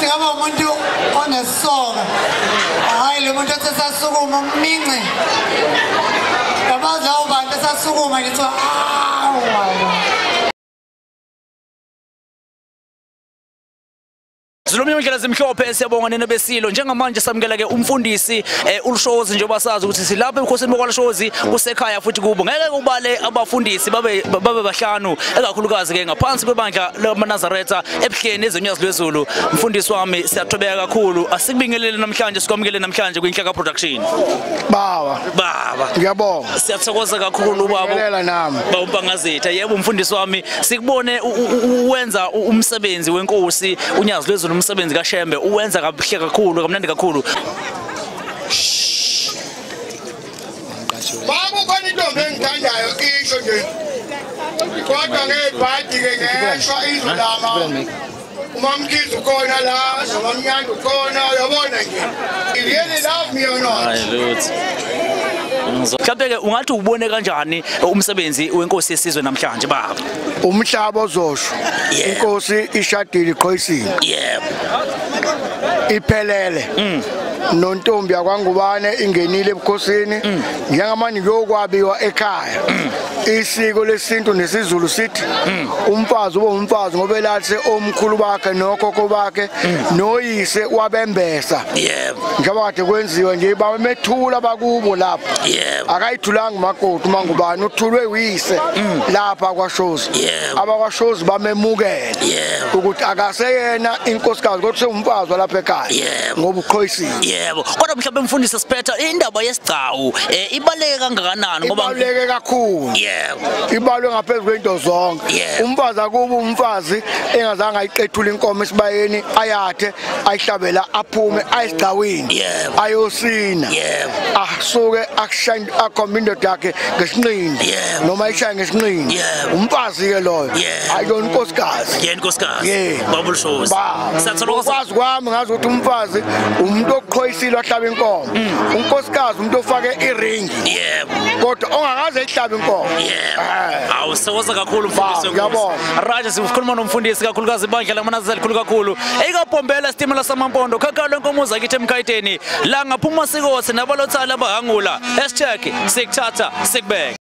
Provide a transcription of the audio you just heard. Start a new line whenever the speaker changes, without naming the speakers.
ukuthi ngaba umuntu onesoka hayi lo muntu osasukuma ummince yabaza ubantu esasukuma ngithi
Zilomnye indlela zimhlophe siyabonga nene besilo njengamanje samukela ke umfundisi uShozi njengoba sazi ukuthi silapha enkosini bokwa Shozi kusekhaya futhi kubo ngeke ubale abafundisi babe bahlanu ekakhulukazi ke ngaphansi kwebandla laManazareth ebuhleni ezonyazi lwezulu umfundisi wami siyathobeka kakhulu asikubingelele namhlanje sikwamukele namhlanje kwinhlaka production
baba ngiyabonga
siyathokoza kakhulu baba
ngelela nami
bawumpangazitha yebo umfundisi wami sikubone uwenza umsebenzi wenkosi unyazi lwezulu umsebenzi kaShembe uwenza kahle kakhulu kamnandi kakhulu
baba khona intombi engithandayo isho nje kodwa ngebhadi ke ngeshwa izolama umamkhizi ukhona la nomamnyanda ukhona uyabona nje really love me or not
Mhlawumbe ungathi ubone kanjani umsebenzi wenkosi yesizwe namhlanje baba
umhlaba ozosho inkosi ishadile iqhoyisile
yebo
iphelele nontombi yakwangubane ingenile ebukhosini njengamanje ngiyokwabiwa ekhaya isiko lesintu nesizulu sithi umfazi ube umfazi ngoba elathi omkhulu bakhe nokhokho bakhe noyise wabembesa
yebo
njengoba kade kwenziwa nje bamethula bakubo lapha
yebo
akayithulanga umakoti mangubane uthulwe uyise lapha kwaShozi abakwaShozi bamemukela ukuthi akaseyena inkosikazi kodwa umfazi lapha ekhaya ngoba uqhoyisile
yebo kodwa mhlawumbe umfundisi siphetha indaba yesigcawu ibaleke kangakanani ngoba
ibaleke kakhulu
yebo
ibalwe ngaphezulu kwento zonke umfazi akuba umfazi engazange ayiqethula inkomo esibayeni ayathe ayihlabela aphume ayisigcawini ayosina asuke akushaya akhomba indoda yakhe ngesinqindi noma ayishaya ngesinqindi umfazi ke loyo ayona inkosikazi
yena inkosikazi baba Shozi
satholokoza kwami ngazi ukuthi umfazi umuntu oqhoyisile wahlaba inkomo unkosikazi umuntu ofake iringi kodwa ongakaze ehlaba inkomo
awusekoza kakhulu umfundisi
ngiyabonga
raja sikhuluma nomfundisi kakhulukazi ibandla laManazareth likhulu kakhulu eyikabhombela isitimela samampondo KAHLE enkomoza kithi emkhayiteni la ngaphuma sikose nabalotsala abahangula #sikuthatha sikubeke